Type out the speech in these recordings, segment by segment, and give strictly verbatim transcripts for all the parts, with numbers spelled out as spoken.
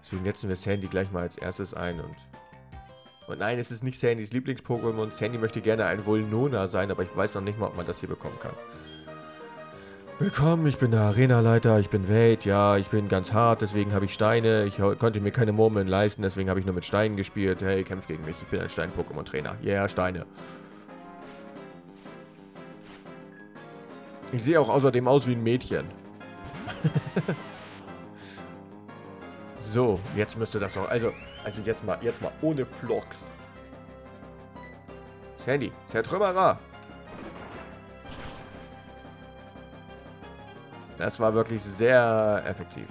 Deswegen setzen wir Sandy gleich mal als erstes ein und... Und nein, es ist nicht Sandys Lieblings-Pokémon. Sandy möchte gerne ein Volnona sein, aber ich weiß noch nicht mal, ob man das hier bekommen kann. Willkommen, ich bin der Arenaleiter, ich bin Wade, ja, ich bin ganz hart, deswegen habe ich Steine. Ich konnte mir keine Murmeln leisten, deswegen habe ich nur mit Steinen gespielt. Hey, kämpf gegen mich, ich bin ein Stein-Pokémon-Trainer. Yeah, Steine. Ich sehe auch außerdem aus wie ein Mädchen. So, jetzt müsste das auch, also, also jetzt mal, jetzt mal ohne Vlogs. Sandy, Zertrümmerer. Das war wirklich sehr effektiv.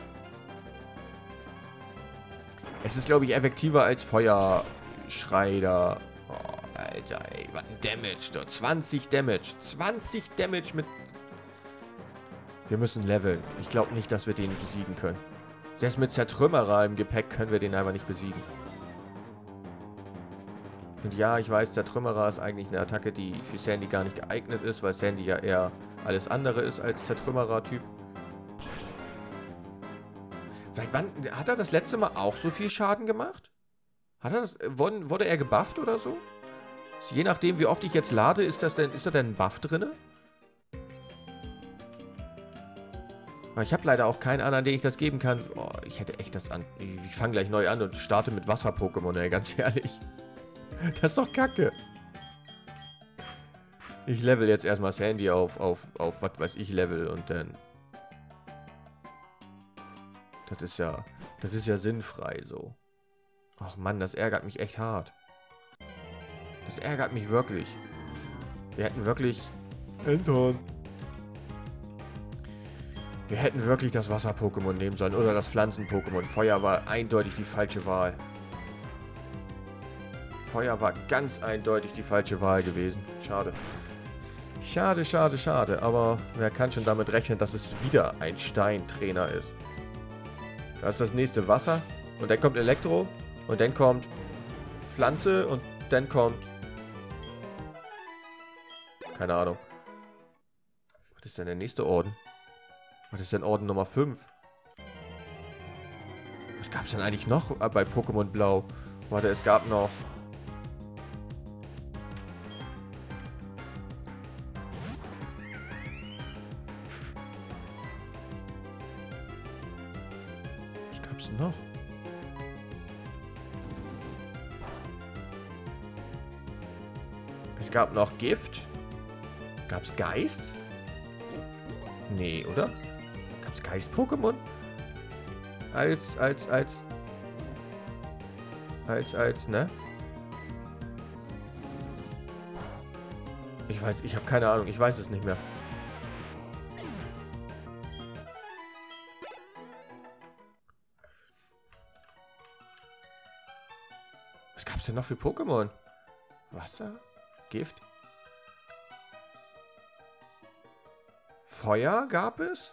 Es ist, glaube ich, effektiver als Feuerschreider. Oh, Alter, ey, was ein Damage dort. zwanzig Damage. zwanzig Damage mit... Wir müssen leveln. Ich glaube nicht, dass wir den besiegen können. Selbst mit Zertrümmerer im Gepäck können wir den einfach nicht besiegen. Und ja, ich weiß, Zertrümmerer ist eigentlich eine Attacke, die für Sandy gar nicht geeignet ist, weil Sandy ja eher alles andere ist als Zertrümmerer-Typ. Vielleicht wann, hat er das letzte Mal auch so viel Schaden gemacht? Hat er das, wurde, wurde er gebufft oder so? Also je nachdem, wie oft ich jetzt lade, ist, das denn, ist da denn ein Buff drin? Ich habe leider auch keinen anderen, den ich das geben kann. Oh, ich hätte echt das an... Ich fange gleich neu an und starte mit Wasser-Pokémon, ey, ganz ehrlich. Das ist doch kacke. Ich level jetzt erstmal Sandy auf, auf, auf, was weiß ich, Level und dann... Das ist ja, das ist ja sinnfrei so. Ach Mann, das ärgert mich echt hart. Das ärgert mich wirklich. Wir hätten wirklich... Anton. Wir hätten wirklich das Wasser-Pokémon nehmen sollen oder das Pflanzen-Pokémon. Feuer war eindeutig die falsche Wahl. Feuer war ganz eindeutig die falsche Wahl gewesen. Schade. Schade, schade, schade. Aber wer kann schon damit rechnen, dass es wieder ein Steintrainer ist? Das ist das nächste Wasser. Und dann kommt Elektro. Und dann kommt Pflanze. Und dann kommt... Keine Ahnung. Was ist denn der nächste Orden? Was ist denn Orden Nummer fünf? Was gab es denn eigentlich noch bei Pokémon Blau? Warte, es gab noch... Was gab es denn noch? Es gab noch Gift. Gab es Geist? Nee, oder? Gab es Geist-Pokémon? Als, als, als... Als, als, ne? Ich weiß, ich habe keine Ahnung, ich weiß es nicht mehr. Was gab es denn noch für Pokémon? Wasser? Gift? Feuer gab es?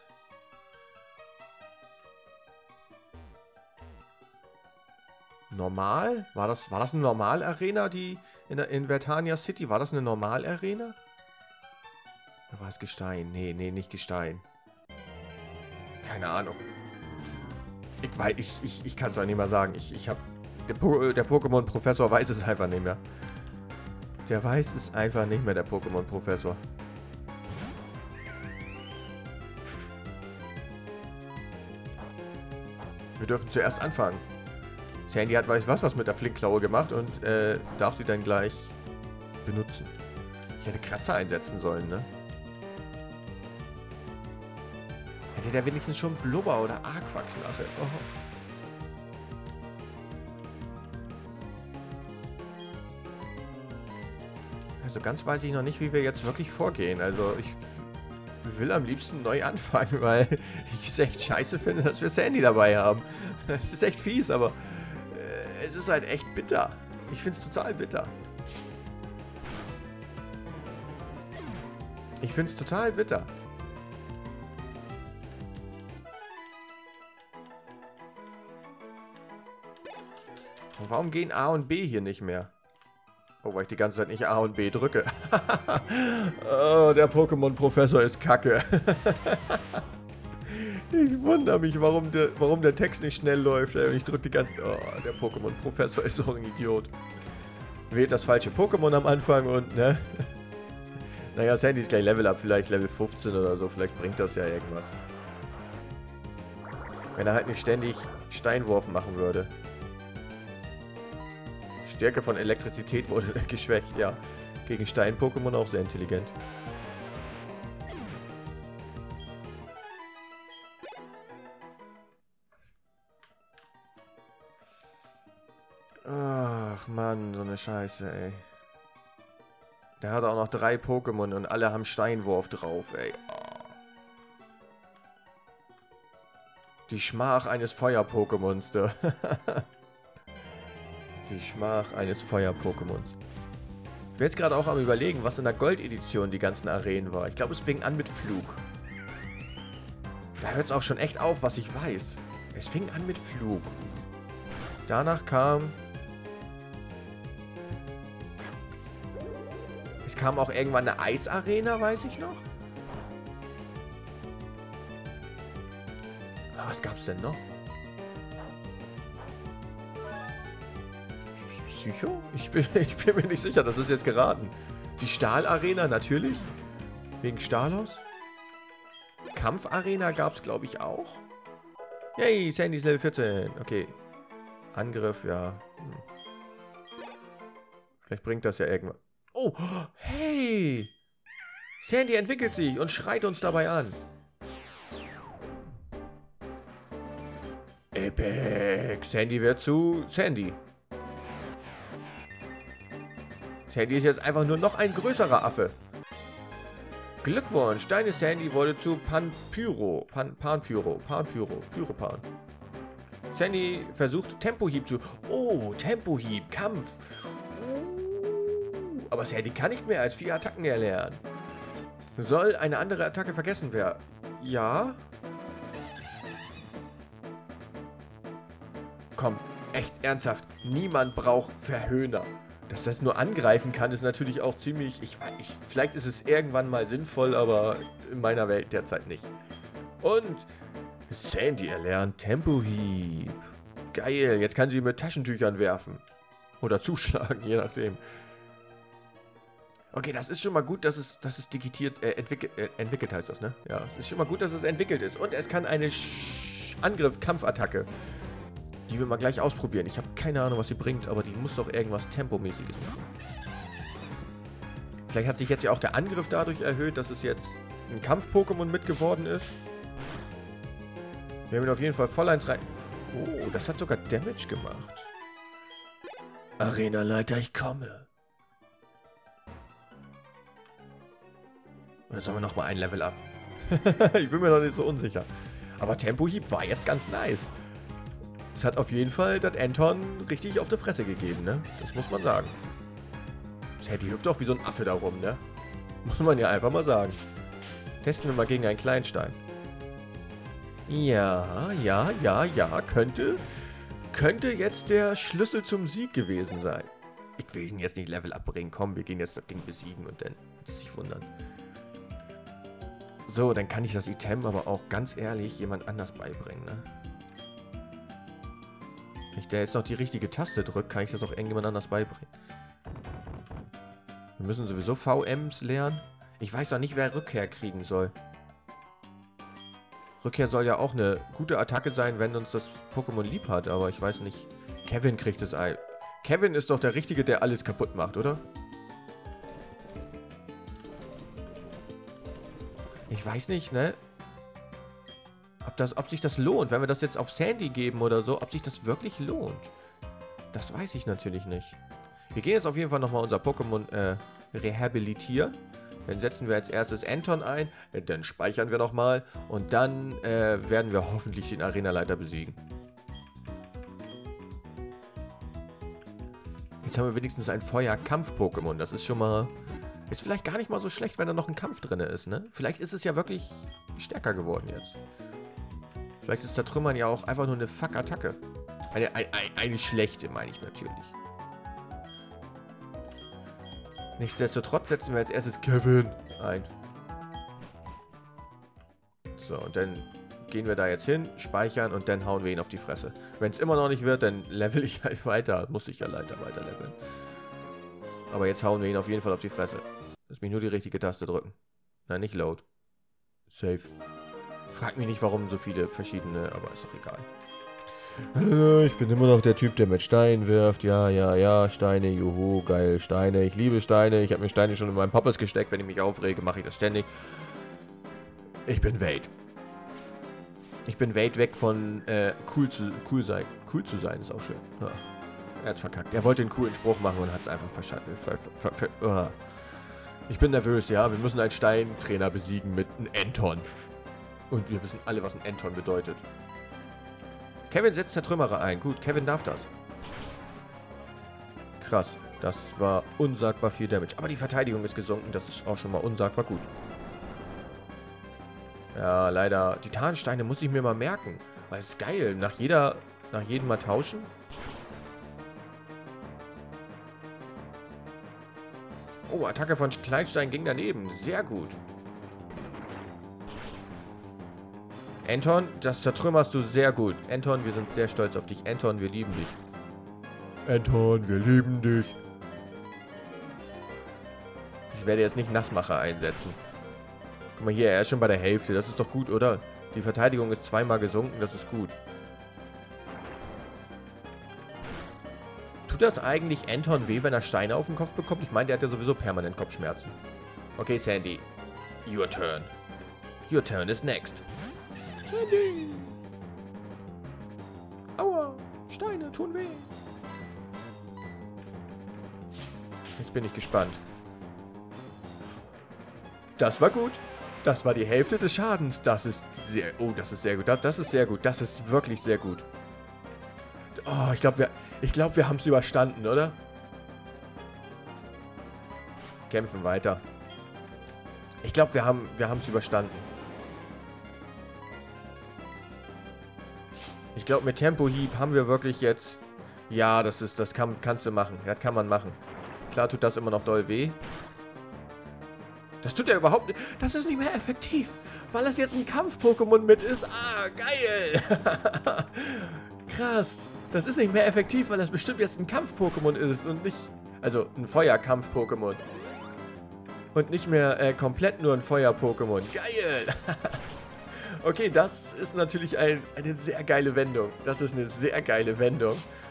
Normal? War das, war das eine Normal-Arena, die in, der, in Vertania City? War das eine Normal-Arena? Da war es Gestein. Nee, nee, nicht Gestein. Keine Ahnung. Ich weiß, ich, ich, ich kann es auch nicht mehr sagen. Ich, ich hab... Der, po der Pokémon-Professor weiß es einfach nicht mehr. Der weiß es einfach nicht mehr, der Pokémon-Professor. Wir dürfen zuerst anfangen. Sandy hat weiß was was mit der Flinkklaue gemacht und äh, darf sie dann gleich benutzen. Ich hätte Kratzer einsetzen sollen, ne? Hätte der wenigstens schon Blubber oder Aquax nachher. Oh. Also ganz weiß ich noch nicht, wie wir jetzt wirklich vorgehen. Also ich will am liebsten neu anfangen, weil ich es echt scheiße finde, dass wir Sandy dabei haben. Es ist echt fies, aber äh, es ist halt echt bitter. Ich finde es total bitter. Ich finde es total bitter. Und warum gehen A und B hier nicht mehr? Oh, weil ich die ganze Zeit nicht A und B drücke. Oh, der Pokémon-Professor ist kacke. Ich wundere mich, warum der, warum der Text nicht schnell läuft. Ey. Und ich drücke die ganze... Oh, der Pokémon-Professor ist so ein Idiot. Wählt das falsche Pokémon am Anfang und, ne? Naja, Sandy ist gleich Level Up, vielleicht Level fünfzehn oder so. Vielleicht bringt das ja irgendwas. Wenn er halt nicht ständig Steinwurf machen würde. Stärke von Elektrizität wurde geschwächt, ja. Gegen Stein-Pokémon auch sehr intelligent. Ach Mann, so eine Scheiße, ey. Der hat auch noch drei Pokémon und alle haben Steinwurf drauf, ey. Oh. Die Schmach eines Feuer-Pokémons, da. Die Schmach eines Feuer-Pokémons. Ich bin jetzt gerade auch am Überlegen, was in der Gold-Edition die ganzen Arenen war. Ich glaube, es fing an mit Flug. Da hört es auch schon echt auf, was ich weiß. Es fing an mit Flug. Danach kam... Es kam auch irgendwann eine Eisarena, weiß ich noch. Aber was gab's denn noch? Psycho? Ich bin, ich bin mir nicht sicher, das ist jetzt geraten. Die Stahlarena natürlich. Wegen Stalos. Kampfarena gab es, glaube ich, auch. Yay, Sandy ist Level vierzehn. Okay. Angriff, ja. Hm. Vielleicht bringt das ja irgendwas. Oh, hey! Sandy entwickelt sich und schreit uns dabei an. Epic! Sandy wird zu Sandy. Sandy ist jetzt einfach nur noch ein größerer Affe. Glückwunsch! Deine Sandy wurde zu Panpyro. Pan, Panpyro. Panpyro. Pyropan. Sandy versucht Tempohieb zu... Oh, Tempohieb. Kampf. Uh, aber Sandy kann nicht mehr als vier Attacken erlernen. Soll eine andere Attacke vergessen werden? Ja? Komm, echt ernsthaft. Niemand braucht Verhöhner. Dass das nur angreifen kann, ist natürlich auch ziemlich... Ich weiß nicht, vielleicht ist es irgendwann mal sinnvoll, aber in meiner Welt derzeit nicht. Und Sandy erlernt Tempohieb. Geil, jetzt kann sie mit Taschentüchern werfen. Oder zuschlagen, je nachdem. Okay, das ist schon mal gut, dass es, dass es digitiert, äh, entwickelt, äh, entwickelt heißt das, ne? Ja, es ist schon mal gut, dass es entwickelt ist. Und es kann eine Angriff-Kampfattacke. Die wir mal gleich ausprobieren. Ich habe keine Ahnung, was sie bringt, aber die muss doch irgendwas Tempomäßiges machen. Vielleicht hat sich jetzt ja auch der Angriff dadurch erhöht, dass es jetzt ein Kampf-Pokémon mitgeworden ist. Wir haben ihn auf jeden Fall voll eins rein... Oh, das hat sogar Damage gemacht. Arena-Leiter, ich komme. Oder sollen wir nochmal ein Level up? Ich bin mir noch nicht so unsicher. Aber Tempohieb war jetzt ganz nice. Es hat auf jeden Fall das Anton richtig auf die Fresse gegeben, ne? Das muss man sagen. Die hüpft auch wie so ein Affe da rum, ne? Muss man ja einfach mal sagen. Testen wir mal gegen einen Kleinstein. Ja, ja, ja, ja, könnte... Könnte jetzt der Schlüssel zum Sieg gewesen sein. Ich will ihn jetzt nicht Level abbringen. Komm, wir gehen jetzt das Ding besiegen und dann wird es sich wundern. So, dann kann ich das Item aber auch ganz ehrlich jemand anders beibringen, ne? Wenn ich da jetzt noch die richtige Taste drücke, kann ich das auch irgendjemand anders beibringen. Wir müssen sowieso V Ms lernen. Ich weiß noch nicht, wer Rückkehr kriegen soll. Rückkehr soll ja auch eine gute Attacke sein, wenn uns das Pokémon lieb hat, aber ich weiß nicht. Kevin kriegt es ein. Kevin ist doch der Richtige, der alles kaputt macht, oder? Ich weiß nicht, ne? Ob, das, ob sich das lohnt, wenn wir das jetzt auf Sandy geben oder so, ob sich das wirklich lohnt. Das weiß ich natürlich nicht. Wir gehen jetzt auf jeden Fall nochmal unser Pokémon äh, rehabilitieren. Dann setzen wir als erstes Anton ein, dann speichern wir nochmal und dann äh, werden wir hoffentlich den Arenaleiter besiegen. Jetzt haben wir wenigstens ein Feuer-Kampf-Pokémon. Das ist schon mal... Ist vielleicht gar nicht mal so schlecht, wenn da noch ein Kampf drin ist, ne? Vielleicht ist es ja wirklich stärker geworden jetzt. Vielleicht ist der Trümmern ja auch einfach nur eine Fuck-Attacke. Eine, eine, eine schlechte, meine ich natürlich. Nichtsdestotrotz setzen wir als erstes Kevin ein. So, und dann gehen wir da jetzt hin, speichern und dann hauen wir ihn auf die Fresse. Wenn es immer noch nicht wird, dann level ich halt weiter. Muss ich ja leider weiter leveln. Aber jetzt hauen wir ihn auf jeden Fall auf die Fresse. Lass mich nur die richtige Taste drücken. Nein, nicht Load. Save. Frag mich nicht, warum so viele verschiedene, aber ist doch egal. Ich bin immer noch der Typ, der mit Steinen wirft. Ja, ja, ja, Steine, juhu, geil, Steine. Ich liebe Steine. Ich habe mir Steine schon in meinen Poppes gesteckt. Wenn ich mich aufrege, mache ich das ständig. Ich bin Wade. Ich bin weit weg von äh, cool zu cool sein. Cool zu sein ist auch schön. Ja. Er hat's verkackt. Er wollte einen coolen Spruch machen und hat es einfach verschattelt. Ver, ver, ver, ver, ich bin nervös, ja. Wir müssen einen Steintrainer besiegen mit einem Anton. Und wir wissen alle, was ein Anton bedeutet. Kevin setzt Zertrümmerer ein. Gut, Kevin darf das. Krass. Das war unsagbar viel Damage. Aber die Verteidigung ist gesunken. Das ist auch schon mal unsagbar gut. Ja, leider. Die Tarnsteine muss ich mir mal merken. Weil es ist geil. Nach jeder, nach jedem Mal tauschen. Oh, Attacke von Kleinstein ging daneben. Sehr gut. Anton, das zertrümmerst du sehr gut. Anton, wir sind sehr stolz auf dich. Anton, wir lieben dich. Anton, wir lieben dich. Ich werde jetzt nicht Nassmacher einsetzen. Guck mal hier, er ist schon bei der Hälfte. Das ist doch gut, oder? Die Verteidigung ist zweimal gesunken. Das ist gut. Tut das eigentlich Anton weh, wenn er Steine auf den Kopf bekommt? Ich meine, der hat ja sowieso permanent Kopfschmerzen. Okay, Sandy. Your turn. Your turn is next. Sandy! Aua! Steine tun weh! Jetzt bin ich gespannt. Das war gut. Das war die Hälfte des Schadens. Das ist sehr... Oh, das ist sehr gut. Das, das ist sehr gut. Das ist wirklich sehr gut. Oh, ich glaube, wir, ich glaub, wir haben es überstanden, oder? Kämpfen weiter. Ich glaube, wir haben wir haben es überstanden. Ich glaube, mit Tempohieb haben wir wirklich jetzt... Ja, das ist, das kann, kannst du machen. Das kann man machen. Klar tut das immer noch doll weh. Das tut er überhaupt nicht. Das ist nicht mehr effektiv. Weil das jetzt ein Kampf-Pokémon mit ist. Ah, geil. Krass. Das ist nicht mehr effektiv, weil das bestimmt jetzt ein Kampf-Pokémon ist. Und nicht... Also, ein Feuer-Kampf-Pokémon. Und nicht mehr äh, komplett nur ein Feuer-Pokémon. Geil. Okay, das ist natürlich ein, eine sehr geile Wendung. Das ist eine sehr geile Wendung.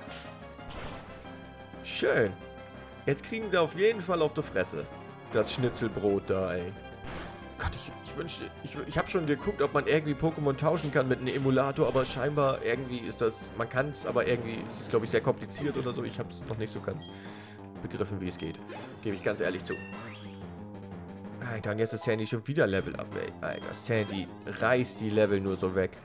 Schön. Jetzt kriegen wir auf jeden Fall auf die Fresse. Das Schnitzelbrot da, ey. Gott, ich, ich wünschte... Ich, ich habe schon geguckt, ob man irgendwie Pokémon tauschen kann mit einem Emulator, aber scheinbar irgendwie ist das... Man kann es, aber irgendwie ist es, glaube ich, sehr kompliziert oder so. Ich habe es noch nicht so ganz begriffen, wie es geht. Gebe ich ganz ehrlich zu. Alter, und jetzt ist Sandy schon wieder Level Up, ey. Alter, Sandy reißt die Level nur so weg.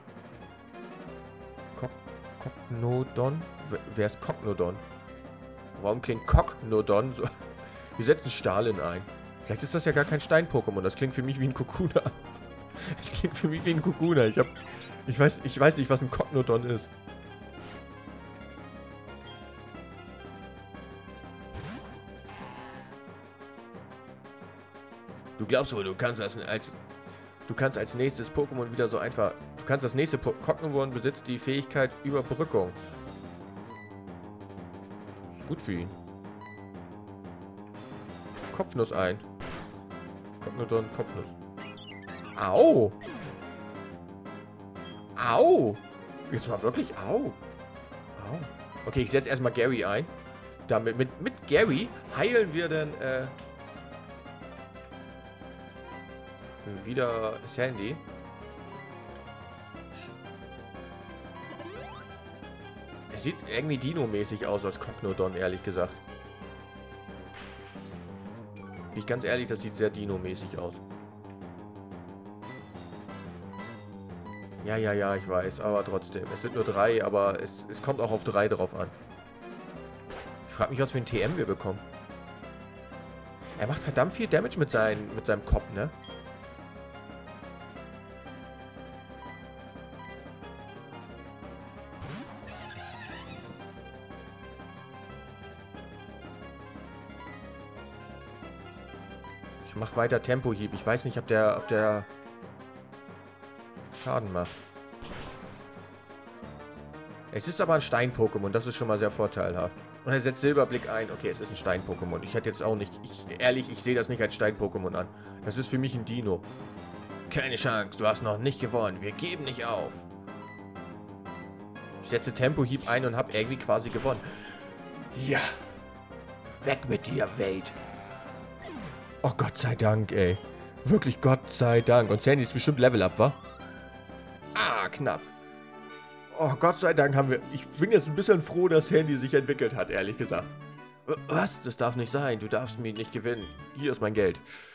Cognodon? Wer ist Cognodon? Warum klingt Cognodon so... Wir setzen Stalin ein. Vielleicht ist das ja gar kein Stein-Pokémon. Das klingt für mich wie ein Kokuna. Das klingt für mich wie ein Kokuna. Ich hab... Ich weiß, ich weiß nicht, was ein Cognodon ist. Du glaubst wohl, du kannst das als... Du kannst als nächstes Pokémon wieder so einfach... Du kannst das nächste po Cognodon besitzt die Fähigkeit Überbrückung. Ist gut für ihn. Kopfnuss ein. Cognodon, Kopfnuss. Au! Au! Jetzt mal wirklich au. Au. Okay, ich setze erstmal Gary ein. Damit, mit, mit Gary heilen wir dann, äh... wieder Sandy. Er sieht irgendwie Dino-mäßig aus als Cognodon, ehrlich gesagt. Bin ich ganz ehrlich, das sieht sehr Dino-mäßig aus. Ja, ja, ja, ich weiß, aber trotzdem. Es sind nur drei, aber es, es kommt auch auf drei drauf an. Ich frage mich, was für ein T M wir bekommen. Er macht verdammt viel Damage mit, sein, mit seinem Kopf, ne? Ich mach weiter Tempohieb. Ich weiß nicht, ob der, ob der Schaden macht. Es ist aber ein Stein-Pokémon, das ist schon mal sehr vorteilhaft. Und er setzt Silberblick ein. Okay, es ist ein Stein-Pokémon. Ich hätte jetzt auch nicht... Ich, ehrlich, ich sehe das nicht als Stein-Pokémon an. Das ist für mich ein Dino. Keine Chance, du hast noch nicht gewonnen. Wir geben nicht auf. Ich setze Tempohieb ein und habe irgendwie quasi gewonnen. Ja. Weg mit dir, Wade. Oh, Gott sei Dank, ey. Wirklich Gott sei Dank. Und Sandy ist bestimmt Level Up, wa? Ah, knapp. Oh, Gott sei Dank haben wir... Ich bin jetzt ein bisschen froh, dass Sandy sich entwickelt hat, ehrlich gesagt. Was? Das darf nicht sein. Du darfst mich nicht gewinnen. Hier ist mein Geld.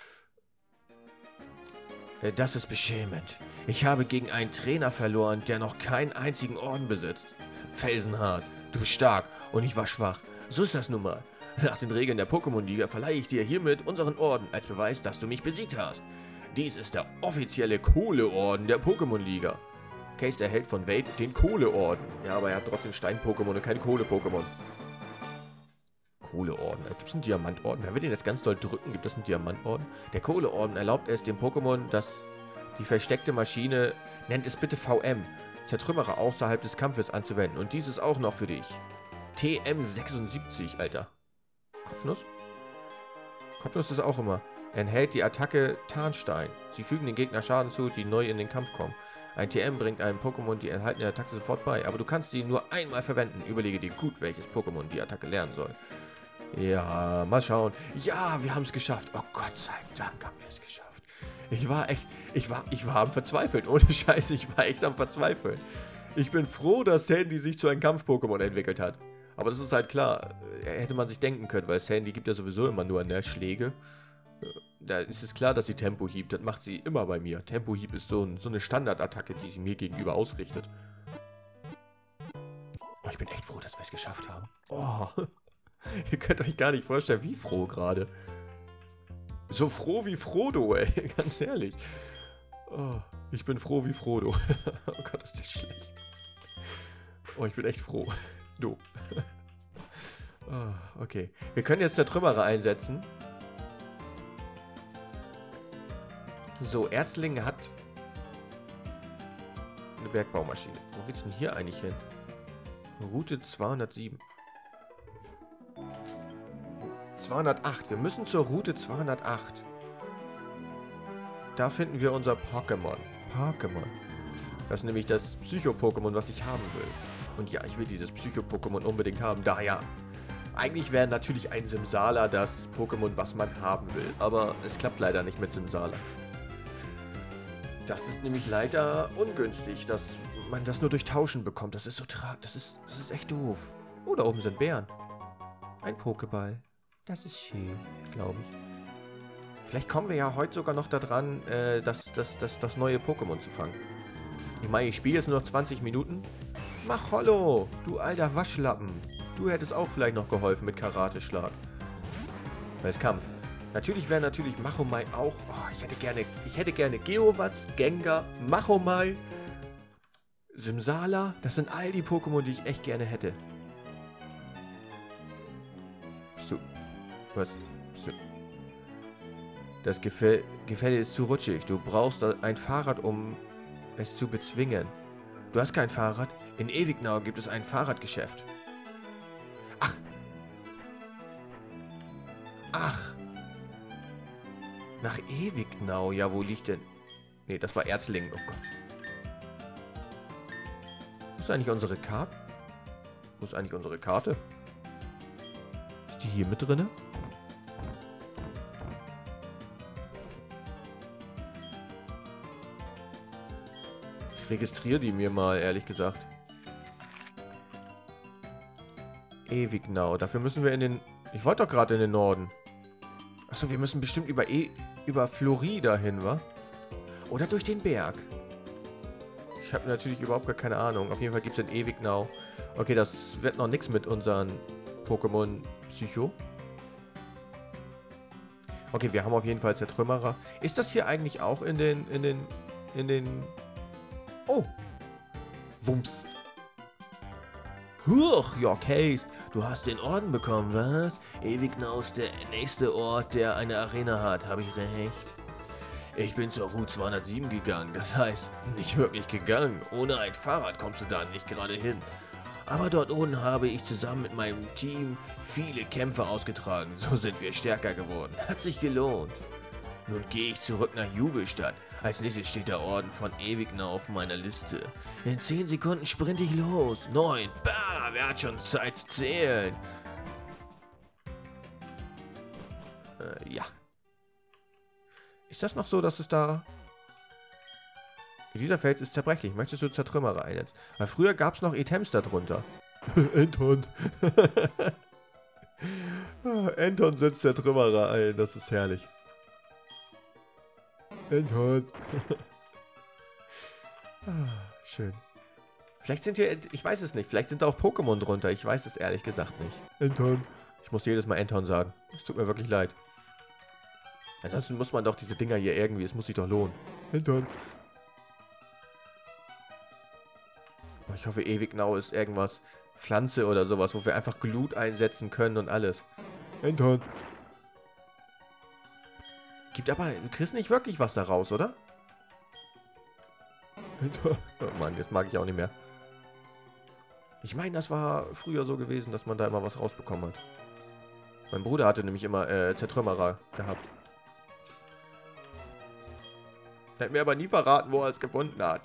Das ist beschämend. Ich habe gegen einen Trainer verloren, der noch keinen einzigen Orden besitzt. Felsenhart. Du bist stark und ich war schwach. So ist das nun mal. Nach den Regeln der Pokémon-Liga verleihe ich dir hiermit unseren Orden als Beweis, dass du mich besiegt hast. Dies ist der offizielle Kohleorden der Pokémon-Liga. Case erhält von Wade den Kohleorden. Ja, aber er hat trotzdem Stein-Pokémon und kein Kohle-Pokémon. Kohleorden. Gibt es einen Diamantorden? Wenn wir den jetzt ganz doll drücken, gibt es einen Diamantorden? Der Kohleorden erlaubt es dem Pokémon, dass die versteckte Maschine, nennt es bitte V M, Zertrümmerer außerhalb des Kampfes anzuwenden. Und dies ist auch noch für dich. T M sechsundsiebzig, Alter. Kopfnuss? Kopfnuss ist auch immer. Enthält die Attacke Tarnstein. Sie fügen den Gegner Schaden zu, die neu in den Kampf kommen. Ein T M bringt einem Pokémon die enthaltene Attacke sofort bei, aber du kannst sie nur einmal verwenden. Überlege dir gut, welches Pokémon die Attacke lernen soll. Ja, mal schauen. Ja, wir haben es geschafft. Oh Gott sei Dank haben wir es geschafft. Ich war echt, ich war, ich war am Verzweifeln. Ohne Scheiß, ich war echt am Verzweifeln. Ich bin froh, dass Sandy sich zu einem Kampf-Pokémon entwickelt hat. Aber das ist halt klar, hätte man sich denken können, weil Sandy gibt ja sowieso immer nur ne, Schläge. Da ist es klar, dass sie Tempohieb, das macht sie immer bei mir. Tempohieb ist so, ein, so eine Standardattacke, die sie mir gegenüber ausrichtet. Oh, ich bin echt froh, dass wir es geschafft haben. Oh, ihr könnt euch gar nicht vorstellen, wie froh gerade. So froh wie Frodo, ey, ganz ehrlich. Oh, ich bin froh wie Frodo. Oh Gott, ist das schlecht. Oh, ich bin echt froh. Du. Oh, okay. Wir können jetzt der Trümmerer einsetzen. So, Erzling hat eine Bergbaumaschine. Wo geht's denn hier eigentlich hin? Route zweihundertsieben. zweihundertacht. Wir müssen zur Route zweihundertacht. Da finden wir unser Pokémon. Pokémon. Das ist nämlich das Psycho-Pokémon, was ich haben will. Und ja, ich will dieses Psycho-Pokémon unbedingt haben. Daher, eigentlich wäre natürlich ein Simsala das Pokémon, was man haben will. Aber es klappt leider nicht mit Simsala. Das ist nämlich leider ungünstig, dass man das nur durch Tauschen bekommt. Das ist so tra... Das ist, das ist echt doof. Oh, da oben sind Bären. Ein Pokéball. Das ist schön, glaube ich. Vielleicht kommen wir ja heute sogar noch daran, äh, das, das, das, das neue Pokémon zu fangen. Ich meine, ich spiele jetzt nur noch zwanzig Minuten. Mach Hollow, du alter Waschlappen. Du hättest auch vielleicht noch geholfen mit Karate-Schlag. Als Kampf. Natürlich wäre natürlich Machomai auch... Oh, ich hätte gerne... Ich hätte gerne Geowatz, Gengar, Machomai, Simsala. Das sind all die Pokémon, die ich echt gerne hätte. Bist du... Was? Bist du... Das Gefäll Gefälle ist zu rutschig. Du brauchst ein Fahrrad, um es zu bezwingen. Du hast kein Fahrrad? In Ewignau gibt es ein Fahrradgeschäft. Ach. Ach. Nach Ewignau. Ja, wo liegt denn... Nee, das war Erzlingen. Oh Gott. Wo ist eigentlich unsere Karte? Wo ist eigentlich unsere Karte? Ist die hier mit drinne? Ich registriere die mir mal, ehrlich gesagt. Ewignau. Dafür müssen wir in den... Ich wollte doch gerade in den Norden. Achso, wir müssen bestimmt über e über Florida hin, wa? Oder durch den Berg. Ich habe natürlich überhaupt gar keine Ahnung. Auf jeden Fall gibt es in Ewignau. Okay, das wird noch nichts mit unseren Pokémon Psycho. Okay, wir haben auf jeden Fall Zertrümmerer. Ist das hier eigentlich auch in den... in den... in den... Oh! Wumms. Huch, York Haste. Du hast den Orden bekommen, was? Ewignau ist der nächste Ort, der eine Arena hat. Habe ich recht? Ich bin zur Route zweihundertsieben gegangen. Das heißt, nicht wirklich gegangen. Ohne ein Fahrrad kommst du da nicht gerade hin. Aber dort unten habe ich zusammen mit meinem Team viele Kämpfe ausgetragen. So sind wir stärker geworden. Hat sich gelohnt. Nun gehe ich zurück nach Jubelstadt. Als nächstes steht der Orden von Ewigner auf meiner Liste. In zehn Sekunden sprinte ich los. Neun. Bah, wer hat schon Zeit zu zählen? Äh, ja. Ist das noch so, dass es da... Dieser Fels ist zerbrechlich. Möchtest du Zertrümmerer einsetzen? Weil früher gab es noch Items darunter. Anton. Anton setzt Zertrümmerer ein. Das ist herrlich. Anton. Schön. Vielleicht sind hier... Ich weiß es nicht. Vielleicht sind da auch Pokémon drunter. Ich weiß es ehrlich gesagt nicht. Anton. Ich muss jedes Mal Anton sagen. Es tut mir wirklich leid. Ansonsten muss man doch diese Dinger hier irgendwie... Es muss sich doch lohnen. Anton. Ich hoffe, Ewignau ist irgendwas, Pflanze oder sowas, wo wir einfach Glut einsetzen können und alles. Anton. Gibt aber, du kriegst nicht wirklich was da raus, oder? Anton. Oh Mann, jetzt mag ich auch nicht mehr. Ich meine, das war früher so gewesen, dass man da immer was rausbekommen hat. Mein Bruder hatte nämlich immer äh, Zertrümmerer gehabt. Er hat mir aber nie verraten, wo er es gefunden hat.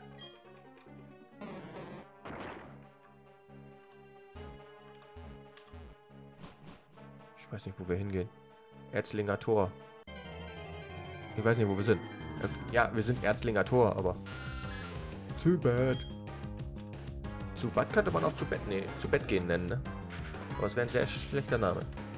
Ich weiß nicht, wo wir hingehen. Erzlinger Tor. Ich weiß nicht, wo wir sind. Ja, wir sind Erzlinger Tor, aber... Zu bad. Zu bad könnte man auch zu Bett, nee, zu Bett gehen nennen, ne? Aber es wäre ein sehr schlechter Name.